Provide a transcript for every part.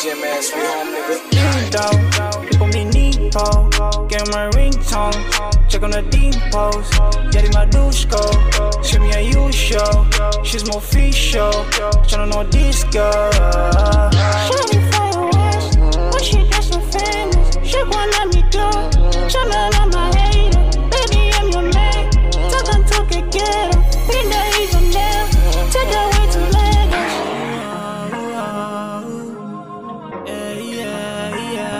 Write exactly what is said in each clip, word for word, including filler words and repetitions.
gym ass, we home, nigga. Ding dong, people me Nepo. Get my ringtone, check on the depots. Yeti my dushko, she me a you show. She's more official, tryna know this girl. Shawty fire west, but she just so famous. She gon' let me go, tryna love my hater. Baby, I'm your man, talk and talk it, get him. Been the ease on them, take the way to Lagos. Yeah, yeah,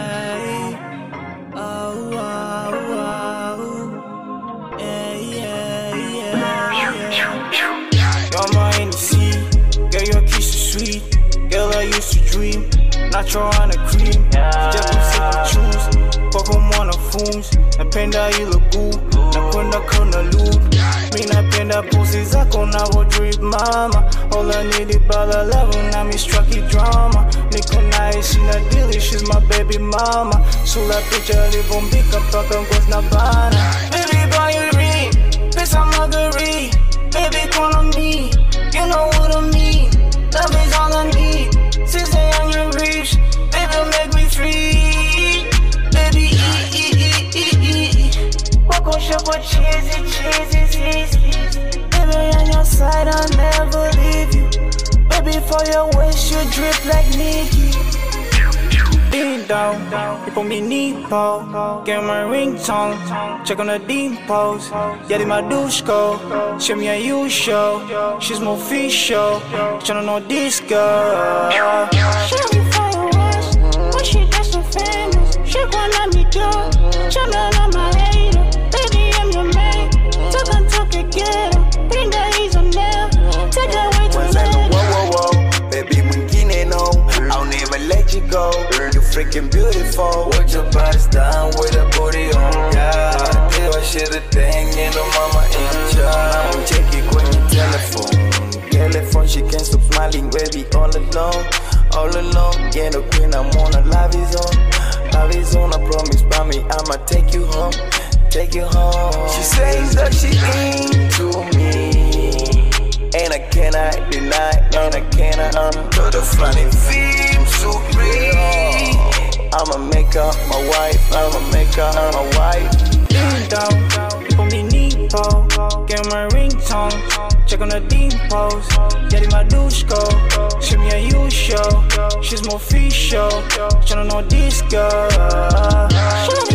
yeah. Oh, oh, oh. Yeah, yeah, yeah, yeah. You're my Hennessy, girl, your kiss is sweet. Girl, I used to dream, natural on the cream. Just to choose, poco mwana fumes. Napenda hilo guu, nakwenda kona loop. Mi napenda poses zako navo drip mama. All I need is bala level, now me struck it drama. Niko naye sina dili, she's my baby mama. Sula picha livombika mpaka ngozi na bana. Baby buy you ring, pesa magari. Baby call on me, you know what I mean. Love is all I need, since they on your reach. Baby make me free. Baby e e e e e. Walk on shop for cheesy, cheesy, cheesy. Baby on your side, I'll never leave you. Baby for your waist, you drip like Nikki. Ding dong, people me Nepo. Get my ringtone, check on the depots. Yeti my dushko, she me a you show. She's more official, tryna know this girl. Shawty fire west, but she just so famous. She gon' let me go, tryna love my hater. Baby, I'm your man, talk and talk it, get him. Been the ease on them, take the way to Lagos. Whoa, whoa, whoa, baby, mwingine no, I'll never let you go. You freaking beautiful, with your bust down with a booty on. Yeah, do I shit a thing, you know mama in charge. Check it when you telephone, telephone, she can't stop smiling, baby, all alone, all alone. Yeah, the queen, I'm on a love is on, love is on. I promise, by me, I'ma take you home, take you home. She says that she into me, and I cannot deny, and I cannot undo the funny film so real. I'ma make her my wife, I'ma make her my wife. Ding dong, people me Nepo. Get my ringtone, check on the depots. Yeti my dushko, she me a you show. She's more official, tryna know this girl.